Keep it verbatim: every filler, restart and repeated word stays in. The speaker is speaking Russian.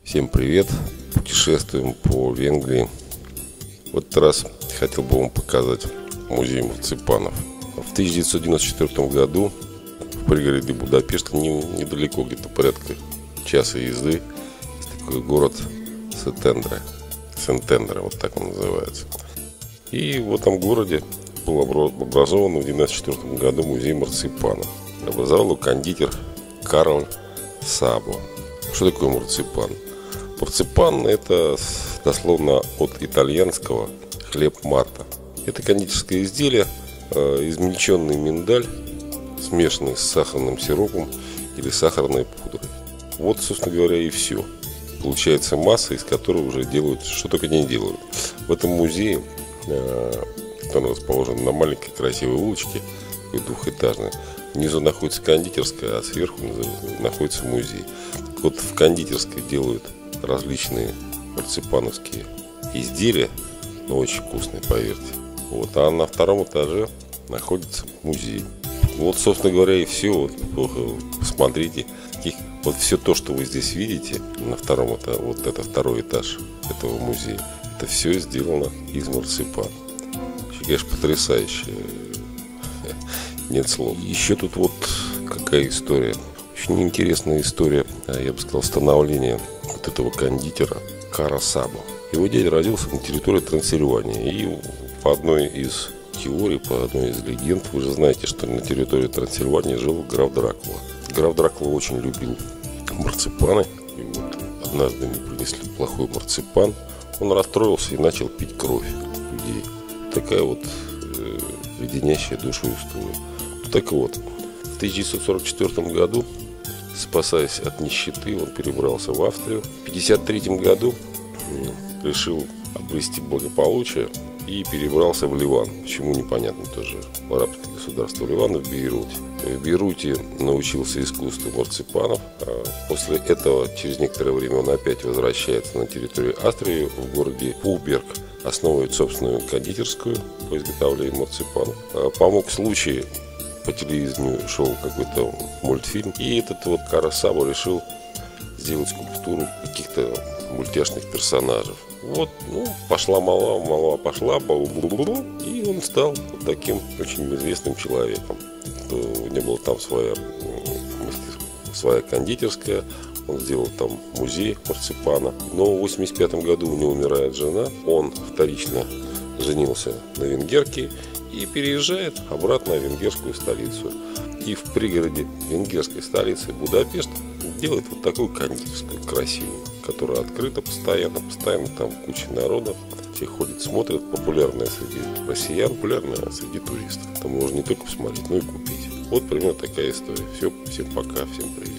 Всем привет! Путешествуем по Венгрии. В этот раз хотел бы вам показать музей марципанов. В тысяча девятьсот девяносто четвёртом году в пригороде Будапешта, не, недалеко, где-то порядка часа езды, есть такой город Сентендре. Сентендре, вот так он называется. И в этом городе был образован в девяносто четвёртом году музей марципанов. Образовал его кондитер Карль Сабо. Что такое марципан? Марципан – это дословно от итальянского хлеб Марта. Это кондитерское изделие, э, измельченный миндаль, смешанный с сахарным сиропом или сахарной пудрой. Вот, собственно говоря, и все. Получается масса, из которой уже делают, что только не делают. В этом музее, э, он расположен на маленькой красивой улочке, двухэтажной. Внизу находится кондитерская, а сверху находится музей. Вот в кондитерской делают различные марципановские изделия, но очень вкусные, поверьте. Вот, а на втором этаже находится музей. Вот, собственно говоря, и все. Вот, посмотрите, вот все то, что вы здесь видите на втором этаже, вот это второй этаж этого музея, это все сделано из марципана. Вообще, конечно, потрясающе. Нет слов. Еще тут вот какая история. Очень интересная история, я бы сказал, становления вот этого кондитера Карла Сабо. Его дядя родился на территории Трансильвании. И по одной из теорий, по одной из легенд, вы же знаете, что на территории Трансильвании жил граф Дракула. Граф Дракула очень любил марципаны. И вот однажды ему принесли плохой марципан. Он расстроился и начал пить кровь людей. Такая вот э, леденящая душу история. Так вот, в тысяча девятьсот сорок четвёртом году, спасаясь от нищеты, он перебрался в Австрию. В тысяча девятьсот пятьдесят третьем году решил обрести благополучие и перебрался в Ливан. Почему, непонятно тоже. В арабское государство Ливана, в Бейруте. В Бейруте научился искусству марципанов. А после этого, через некоторое время, он опять возвращается на территорию Австрии, в городе Пулберг. Основывает собственную кондитерскую по изготовлению марципанов. Помог случай. По телевидению шел какой-то мультфильм. И этот вот Карль Сабо решил сделать скульптуру каких-то мультяшных персонажей. Вот, ну, пошла молва, молва пошла, бау-бу-бу-бу, и он стал вот таким очень известным человеком. У него была там своя, своя кондитерская, он сделал там музей марципана. Но в восемьдесят пятом году у него умирает жена, он вторично женился на венгерке и переезжает обратно в венгерскую столицу. И в пригороде венгерской столицы Будапешт делает вот такую кондитерскую красивую, которая открыта постоянно, постоянно там куча народа. Все ходят, смотрят, популярная среди россиян, популярная среди туристов. Там можно не только посмотреть, но и купить. Вот примерно такая история. Все, всем пока, всем привет.